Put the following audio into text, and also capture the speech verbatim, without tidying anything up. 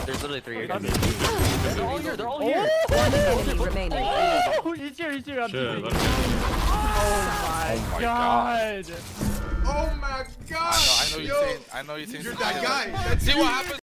There's literally three here. They're all here. They're all here. One enemy remaining. Oh, he's here. He's here. Shit, let him Oh my god. Oh my god! I know, I know you're saying. I know you're saying. You're that guy. That's See you. what happens.